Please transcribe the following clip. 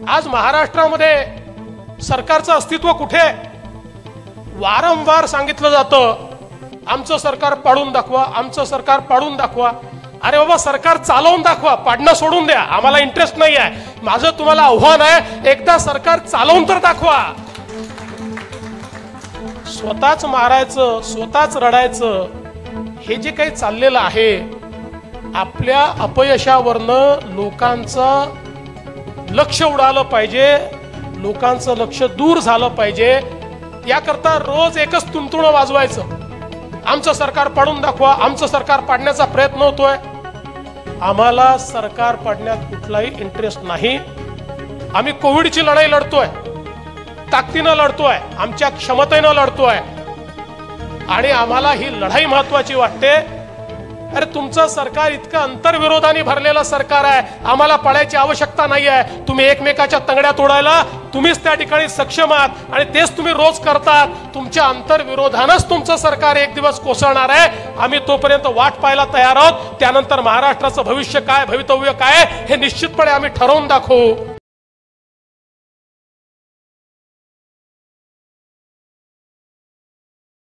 आज महाराष्ट्रामध्ये सरकारचं अस्तित्व कुठे आहे? वारंवार सांगितलं जातं आमचं सरकार पाडून दाखवा, आमचं सरकार पाडून दाखवा. अरे बाबा, सरकार चालवून दाखवा, पाडणं सोडून द्या, आम्हाला इंटरेस्ट नाही आहे. माझं तुम्हाला आव्हान आहे, एकदा सरकार चालवून तर दाखवा. स्वतःच मारायचं, स्वतःच रडायचं, हे जे काही चाललेलं आहे, आपल्या अपयशावरनं लोकांचं लक्ष उडालं पाहिजे, लोकांचं लक्ष दूर झालं पाहिजे. याकरता रोज एकच तुणतुणं वाजवायचं, आमचं सरकार पाडून दाखवा, आमचं सरकार पाडण्याचा प्रयत्न होतोय. आम्हाला सरकार पाडण्यात कुठलाही इंटरेस्ट नाही. आम्ही कोविडची लढाई लढतोय, ताकदीनं लढतोय, आमच्या क्षमतेनं लढतोय आणि आम्हाला ही लढाई महत्वाची वाटते. अरे तुमचं सरकार इतकं अंतर्विरोधाने भरलेलं सरकार आहे, आम्हाला पाडायची आवश्यकता नाही आहे. तुम्ही एकमेकाच्या तंगड्या तोडायला तुम्हीच त्या ठिकाणी सक्षम आहात आणि तेच तुम्ही रोज करतात. तुमच्या अंतर्विरोधानंच तुमचं सरकार एक दिवस कोसळणार आहे. आम्ही तोपर्यंत वाट पाहायला तयार आहोत. त्यानंतर महाराष्ट्राचं भविष्य काय, भवितव्य काय हे निश्चितपणे आम्ही ठरवून दाखवू.